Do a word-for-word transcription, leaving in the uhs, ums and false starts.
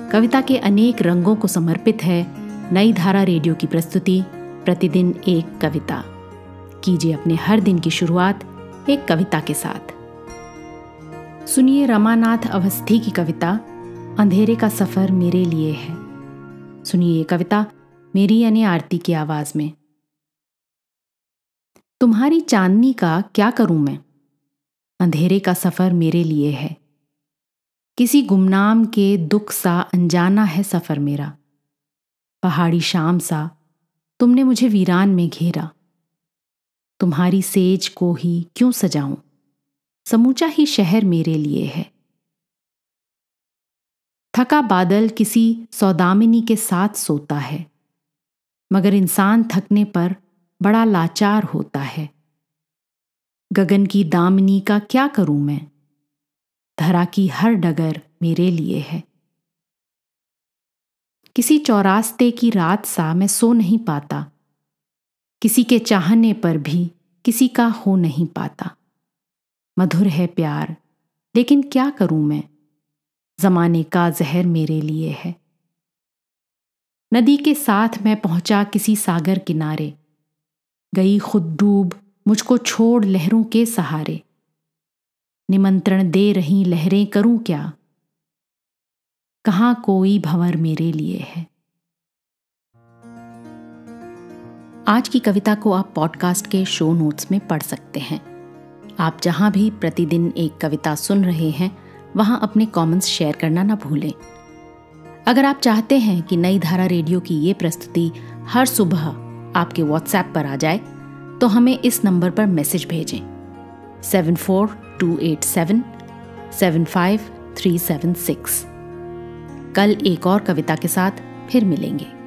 कविता के अनेक रंगों को समर्पित है नई धारा रेडियो की प्रस्तुति प्रतिदिन एक कविता। कीजिए अपने हर दिन की शुरुआत एक कविता के साथ। सुनिए रमानाथ अवस्थी की कविता अंधेरे का सफर मेरे लिए है। सुनिए ये कविता मेरी यानी आरती की आवाज में। तुम्हारी चांदनी का क्या करूं मैं, अंधेरे का सफर मेरे लिए है। किसी गुमनाम के दुख सा अनजाना है सफर मेरा। पहाड़ी शाम सा तुमने मुझे वीरान में घेरा। तुम्हारी सेज को ही क्यों सजाऊं, समूचा ही शहर मेरे लिए है। थका बादल किसी सौदामिनी के साथ सोता है, मगर इंसान थकने पर बड़ा लाचार होता है। गगन की दामिनी का क्या करूं मैं, धरा की हर डगर मेरे लिए है। किसी चौरास्ते की रात सा मैं सो नहीं पाता, किसी के चाहने पर भी किसी का हो नहीं पाता। मधुर है प्यार लेकिन क्या करूं मैं, जमाने का जहर मेरे लिए है। नदी के साथ मैं पहुंचा किसी सागर किनारे, गई खुद डूब मुझको छोड़ लहरों के सहारे। निमंत्रण दे रही लहरें करूं क्या, कहां कोई भंवर मेरे लिए है। आज की कविता को आप पॉडकास्ट के शो नोट्स में पढ़ सकते हैं। आप जहां भी प्रतिदिन एक कविता सुन रहे हैं वहां अपने कमेंट्स शेयर करना ना भूलें। अगर आप चाहते हैं कि नई धारा रेडियो की ये प्रस्तुति हर सुबह आपके व्हाट्सएप पर आ जाए तो हमें इस नंबर पर मैसेज भेजें seven four two eight seven seven five three seven six. कल एक और कविता के साथ फिर मिलेंगे।